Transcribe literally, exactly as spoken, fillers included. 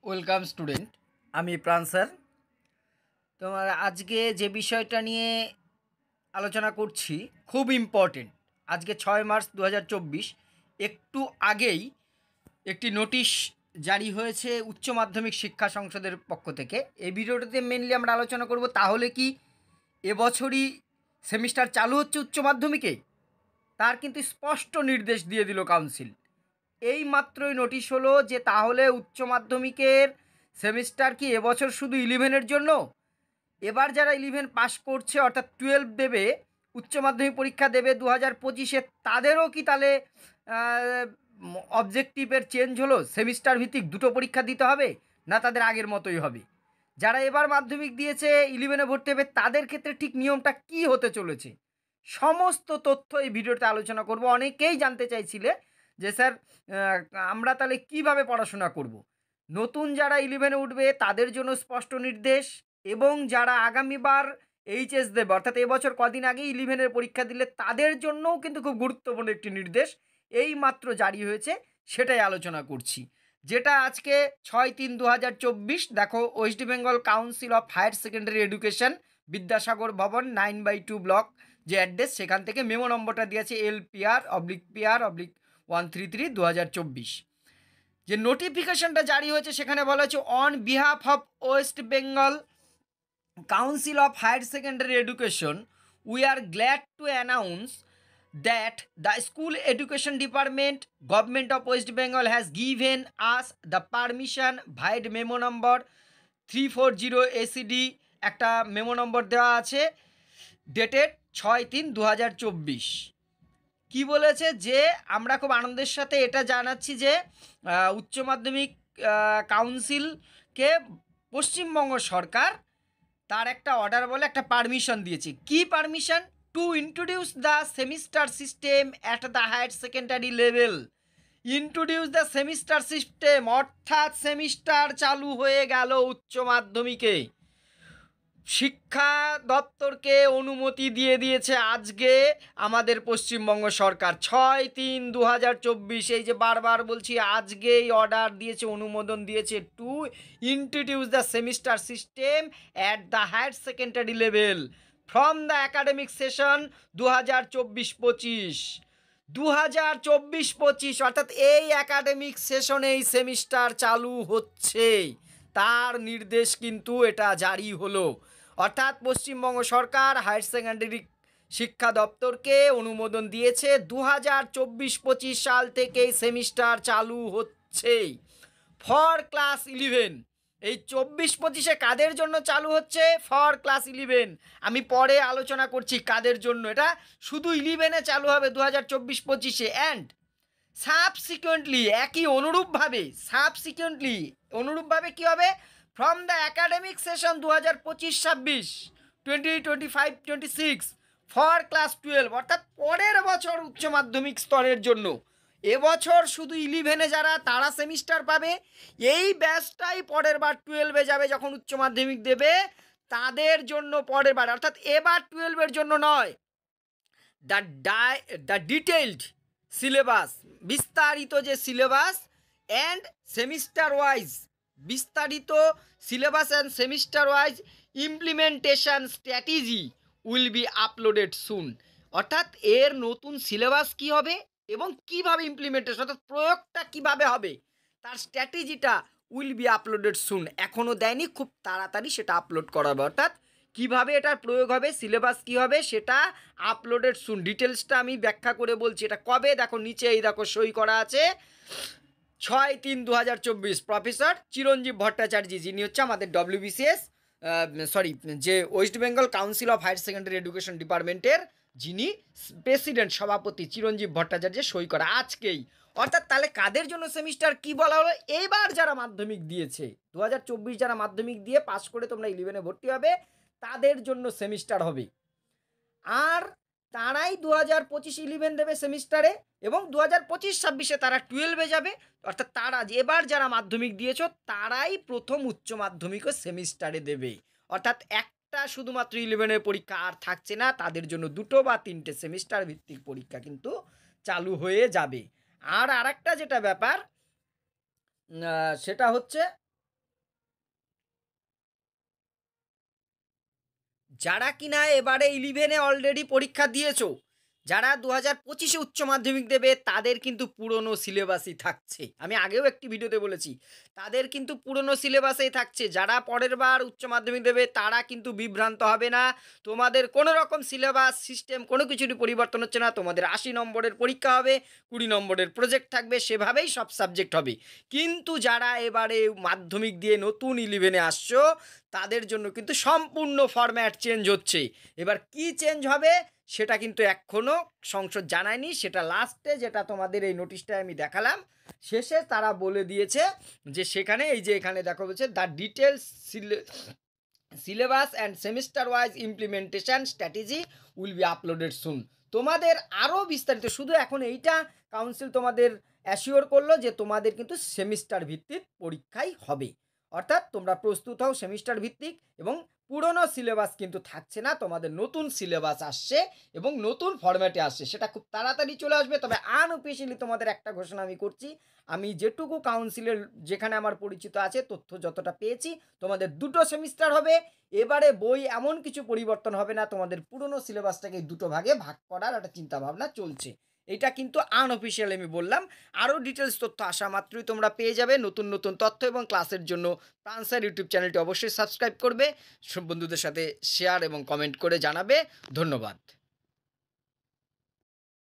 Welcome student, আমি প্রাণ sir. তোমার আজকে যে বিষয়টা নিয়ে আলোচনা করছি খুব ইম্পর্টেন্ট। আজকে ছয় মার্চ দু হাজার চব্বিশ, একটু আগেই একটি নোটিশ জারি হয়েছে উচ্চ মাধ্যমিক শিক্ষা সংসদের পক্ষ থেকে। এই ভিডিওটাতে মেনলি আমরা আলোচনা করব তাহলে কি এবছরই সেমিস্টার চালু হচ্ছে উচ্চ মাধ্যমিকে, তার কিন্তু স্পষ্ট নির্দেশ দিয়ে দিল কাউন্সিল। এই মাত্রই নোটিশ হলো যে তাহলে উচ্চ মাধ্যমিকের সেমিস্টার কি এবছর শুধু ইলেভেনের জন্য? এবার যারা ইলেভেন পাস করছে অর্থাৎ টুয়েলভ দেবে, উচ্চ মাধ্যমিক পরীক্ষা দেবে দু হাজার পঁচিশে, তাদেরও কি তাহলে অবজেক্টিভের চেঞ্জ হলো, সেমিস্টার ভিত্তিক দুটো পরীক্ষা দিতে হবে, না তাদের আগের মতোই হবে? যারা এবার মাধ্যমিক দিয়েছে ইলেভেনে ভর্তি হবে তাদের ক্ষেত্রে ঠিক নিয়মটা কি হতে চলেছে, সমস্ত তথ্য এই ভিডিওতে আলোচনা করব। অনেকেই জানতে চাইছিলে যে স্যার আমরা তাহলে কিভাবে পড়াশোনা করব। নতুন যারা ইলেভেনে উঠবে তাদের জন্য স্পষ্ট নির্দেশ, এবং যারা আগামীবার এইচএস দেবে অর্থাৎ এবছর কদিন আগে ইলেভেনের পরীক্ষা দিলে তাদের জন্যও কিন্তু খুব গুরুত্বপূর্ণ একটি নির্দেশ এই মাত্র জারি হয়েছে, সেটাই আলোচনা করছি। যেটা আজকে ছয় তিন দু হাজার চব্বিশ, দেখো West Bengal Council of Higher Secondary Education, Vidyasagar Bhavan, nine by two block যে অ্যাড্রেস, সেখান থেকে মেমো নম্বরটা দিয়েছে L PR oblique PR oblique one three three দু হাজার চব্বিশ। যে নোটিফিকেশনটা জারি হয়েছে সেখানে বলা হয়েছে on behalf of West Bengal Council of Higher Secondary Education, we are glad to announce that the School Education Department, Government of West Bengal has given us the permission via memo number three four zero A C D, একটা memo number দেওয়া আছে dated ছয় তিন দু হাজার চব্বিশ। কী বলেছে যে আমরা খুব আনন্দের সাথে এটা জানাচ্ছি যে উচ্চ মাধ্যমিক কাউন্সিলকে পশ্চিমবঙ্গ সরকার তার একটা অর্ডার বলে একটা পারমিশন দিয়েছে। কি permission? To introduce the semester system at the higher secondary level. Introduce the semester system অর্থাৎ সেমিস্টার চালু হয়ে গেল উচ্চ মাধ্যমিকে। শিক্ষা দপ্তরকে অনুমতি দিয়ে দিয়েছে আজকে আমাদের পশ্চিমবঙ্গ সরকার, ছয় তিন দু হাজার চব্বিশ। এই যে বারবার বলছি, আজকেই অর্ডার দিয়েছে, অনুমোদন দিয়েছে to introduce the semester system at the higher secondary level from the academic session দু হাজার চব্বিশ পঁচিশ। দু হাজার চব্বিশ পঁচিশ অর্থাৎ এই একাডেমিক সেশনেই সেমিস্টার চালু হচ্ছে, তার নির্দেশ কিন্তু এটা জারি হলো। অর্থাৎ পশ্চিমবঙ্গ সরকার হায়ার সেকেন্ডারি শিক্ষা দপ্তরকে অনুমোদন দিয়েছে দু হাজার চব্বিশ পঁচিশ সাল থেকেই সেমিস্টার চালু হচ্ছে ফর ক্লাস ইলেভেন। এই চব্বিশ পঁচিশে কাদের জন্য চালু হচ্ছে? For class eleven. আমি পরে আলোচনা করছি কাদের জন্য। এটা শুধু ইলেভেনে চালু হবে দু হাজার চব্বিশ পঁচিশে। অ্যান্ড সাবসিকুয়েন্টলি, একই অনুরূপভাবে সাবসিকুয়েন্টলি অনুরূপভাবে কী হবে? ফ্রম দ্য একাডেমিক সেশন দু হাজার পঁচিশ ছাব্বিশ twenty twenty five twenty six for class twelve, অর্থাৎ পরের বছর উচ্চ মাধ্যমিক স্তরের জন্য। এবছর শুধু ইলেভেনে যারা তারা সেমিস্টার পাবে, এই ব্যাচটাই পরের বার টুয়েলভে যাবে যখন উচ্চ মাধ্যমিক দেবে, তাদের জন্য পরের বার, অর্থাৎ এবার টুয়েলভের জন্য নয়। The die the detailed syllabus, বিস্তারিত যে সিলেবাস অ্যান্ড সেমিস্টার ওয়াইজ, বিস্তারিত syllabus and semester wise implementation strategy will be uploaded soon. অর্থাৎ এর নতুন সিলেবাস কী হবে এবং কিভাবে ইমপ্লিমেন্টেশন অর্থাৎ প্রয়োগটা কিভাবে হবে, তার স্ট্র্যাটেজিটা উইল বি আপলোডেড সুন। এখনও দেয়নি, খুব তাড়াতাড়ি সেটা আপলোড করা হবে। অর্থাৎ কিভাবে এটার প্রয়োগ হবে, সিলেবাস কী হবে, সেটা আপলোডেড সুন। ডিটেলসটা আমি ব্যাখ্যা করে বলছি। এটা কবে? দেখো নিচে এই দেখো সই করা আছে ছয় তিন দু হাজার চব্বিশ। প্রফেসর চিরঞ্জীব ভট্টাচার্য, যিনি হচ্ছে আমাদের ডব্লিউবিসিএস সরি যে West Bengal Council of Higher Secondary Education ডিপার্টমেন্টের যিনি প্রেসিডেন্ট, সভাপতি চিরঞ্জীব ভট্টাচার্য সই করা আজকেই। অর্থাৎ তাহলে কাদের জন্য সেমিস্টার কি বলা হলো? এইবার যারা মাধ্যমিক দিয়েছে দু হাজার চব্বিশ, যারা মাধ্যমিক দিয়ে পাস করে তোমরা ইলেভেনে ভর্তি হবে, তাদের জন্য সেমিস্টার হবে। আর তারাই দু হাজার পঁচিশ ইলেভেন দেবে সেমিস্টারে, এবং দু হাজার পঁচিশ ছাব্বিশে তারা টুয়েলভে যাবে। অর্থাৎ তারা এবার যারা মাধ্যমিক দিয়েছ তারাই প্রথম উচ্চ মাধ্যমিকও সেমিস্টারে দেবে। অর্থাৎ একটা শুধুমাত্র ইলেভেনের পরীক্ষা আর থাকছে না, তাদের জন্য দুটো বা তিনটে সেমিস্টার ভিত্তিক পরীক্ষা কিন্তু চালু হয়ে যাবে। আর আরেকটা যেটা ব্যাপার সেটা হচ্ছে যারা কিনা এবারে ইলেভেনে অলরেডি পরীক্ষা দিয়েছো, যারা দু হাজার পঁচিশে উচ্চ মাধ্যমিক দেবে, তাদের কিন্তু পুরনো সিলেবাসই থাকছে। আমি আগেও একটি ভিডিওতে বলেছি, তাদের কিন্তু পুরনো সিলেবাসেই থাকছে। যারা পরের বার উচ্চ মাধ্যমিক দেবে তারা কিন্তু বিভ্রান্ত হবে না। তোমাদের কোনো রকম সিলেবাস সিস্টেম কোনো কিছুরই পরিবর্তন হচ্ছে না। তোমাদের আশি নম্বরের পরীক্ষা হবে, কুড়ি নম্বরের প্রজেক্ট থাকবে, সেভাবেই সব সাবজেক্ট হবে। কিন্তু যারা এবারে মাধ্যমিক দিয়ে নতুন ইলেভেনে আসছো, তাদের জন্য কিন্তু সম্পূর্ণ ফরম্যাট চেঞ্জ হচ্ছে। এবার কি চেঞ্জ হবে সেটা কিন্তু এখনও সংসদ জানায়নি। সেটা লাস্টে যেটা তোমাদের এই নোটিশটায় আমি দেখালাম, শেষে তারা বলে দিয়েছে যে সেখানে এই যে এখানে দেখা বলছে the details syllabus and semester wise implementation strategy will be uploaded soon. তোমাদের আরও বিস্তারিত, শুধু এখন এইটা কাউন্সিল তোমাদের অ্যাসিওর করলো যে তোমাদের কিন্তু সেমিস্টার ভিত্তিক পরীক্ষাই হবে। অর্থাৎ তোমরা প্রস্তুত হও সেমিস্টার ভিত্তিক, এবং পুরনো সিলেবাস কিন্তু থাকছে না, তোমাদের নতুন সিলেবাস আসছে এবং নতুন ফরম্যাটে আসছে। সেটা খুব তাড়াতাড়ি চলে আসবে। তবে আনঅফিসিয়ালি তোমাদের একটা ঘোষণা আমি করছি, আমি যেটুকু কাউন্সিলের যেখানে আমার পরিচিত আছে তথ্য যতটা পেয়েছি, তোমাদের দুটো সেমিস্টার হবে। এবারে বই এমন কিছু পরিবর্তন হবে না, তোমাদের পুরনো সিলেবাসটাকে দুটো ভাগে ভাগ করার একটা চিন্তাভাবনা চলছে। এটা কিন্তু আনঅফিসিয়াল আমি বললাম। আরও ডিটেলস তথ্য আসা মাত্রই তোমরা পেয়ে যাবে। নতুন নতুন তথ্য এবং ক্লাসের জন্য প্রাণসার ইউটিউব চ্যানেলটি অবশ্যই সাবস্ক্রাইব করবে, সব বন্ধুদের সাথে শেয়ার এবং কমেন্ট করে জানাবে। ধন্যবাদ।